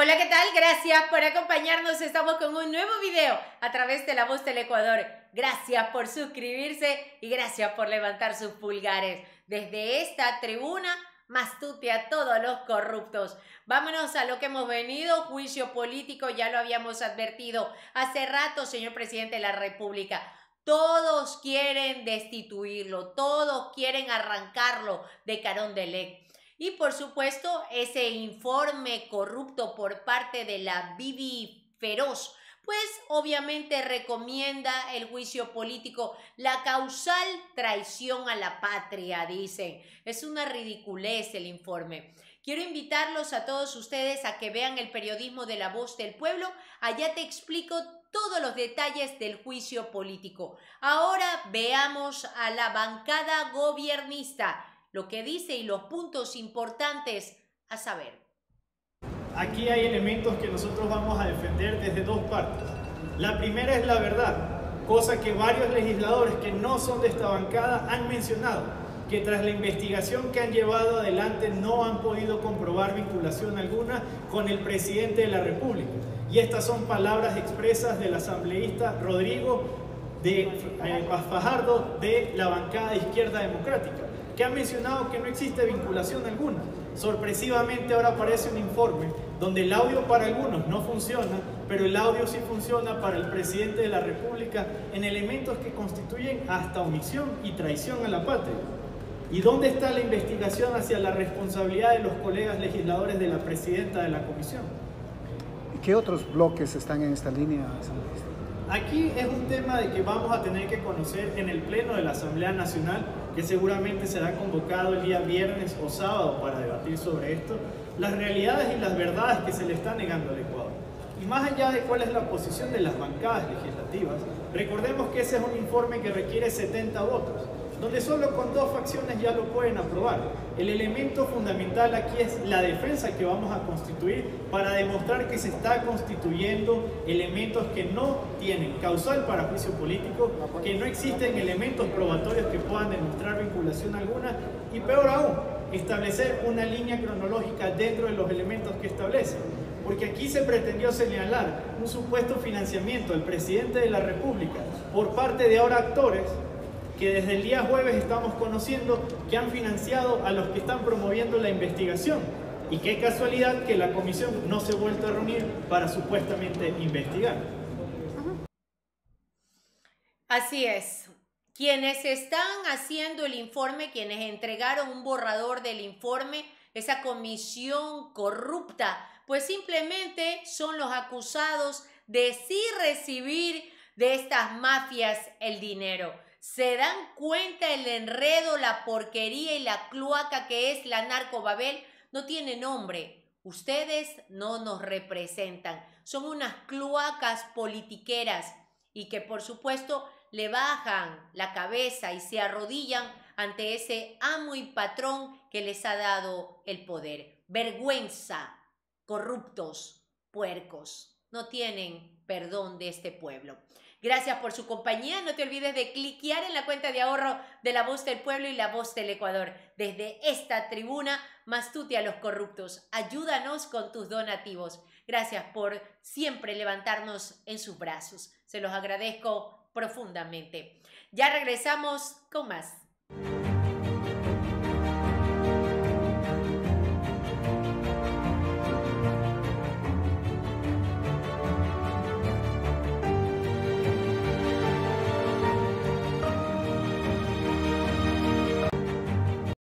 Hola, ¿qué tal? Gracias por acompañarnos. Estamos con un nuevo video a través de La Voz del Ecuador. Gracias por suscribirse y gracias por levantar sus pulgares. Desde esta tribuna, mastute a todos los corruptos. Vámonos a lo que hemos venido. Juicio político, ya lo habíamos advertido hace rato, señor presidente de la República. Todos quieren destituirlo, todos quieren arrancarlo de Carondelet. Y por supuesto, ese informe corrupto por parte de la Bibi Feroz, pues obviamente recomienda el juicio político, la causal traición a la patria, dicen. Es una ridiculez el informe. Quiero invitarlos a todos ustedes a que vean el periodismo de La Voz del Pueblo. Allá te explico todos los detalles del juicio político. Ahora veamos a la bancada gobiernista, lo que dice y los puntos importantes a saber. Aquí hay elementos que nosotros vamos a defender desde dos partes. La primera es la verdad, cosa que varios legisladores que no son de esta bancada han mencionado, que tras la investigación que han llevado adelante no han podido comprobar vinculación alguna con el presidente de la República. Y estas son palabras expresas del asambleísta Rodrigo Fajardo de la bancada de Izquierda Democrática, que ha mencionado que no existe vinculación alguna. Sorpresivamente ahora aparece un informe donde el audio para algunos no funciona, pero el audio sí funciona para el presidente de la República en elementos que constituyen hasta omisión y traición a la patria. ¿Y dónde está la investigación hacia la responsabilidad de los colegas legisladores de la presidenta de la comisión? ¿Qué otros bloques están en esta línea, asambleísta? Aquí es un tema de que vamos a tener que conocer en el Pleno de la Asamblea Nacional, que seguramente será convocado el día viernes o sábado para debatir sobre esto, las realidades y las verdades que se le está negando al Ecuador. Y más allá de cuál es la posición de las bancadas legislativas, recordemos que ese es un informe que requiere 70 votos, donde solo con 2 facciones ya lo pueden aprobar. El elemento fundamental aquí es la defensa que vamos a constituir para demostrar que se está constituyendo elementos que no tienen causal para juicio político, que no existen elementos probatorios que puedan demostrar vinculación alguna y peor aún, establecer una línea cronológica dentro de los elementos que establecen. Porque aquí se pretendió señalar un supuesto financiamiento al presidente de la República por parte de ahora actores que desde el día jueves estamos conociendo que han financiado a los que están promoviendo la investigación. Y qué casualidad que la comisión no se ha vuelto a reunir para supuestamente investigar. Así es. Quienes están haciendo el informe, quienes entregaron un borrador del informe, esa comisión corrupta, pues simplemente son los acusados de sí recibir de estas mafias el dinero. ¿Se dan cuenta el enredo, la porquería y la cloaca que es la narcobabel? No tiene nombre. Ustedes no nos representan. Son unas cloacas politiqueras y que por supuesto le bajan la cabeza y se arrodillan ante ese amo y patrón que les ha dado el poder. Vergüenza, corruptos, puercos. No tienen perdón de este pueblo. Gracias por su compañía. No te olvides de cliquear en la cuenta de ahorro de La Voz del Pueblo y La Voz del Ecuador. Desde esta tribuna, mastute a los corruptos. Ayúdanos con tus donativos. Gracias por siempre levantarnos en sus brazos. Se los agradezco profundamente. Ya regresamos con más.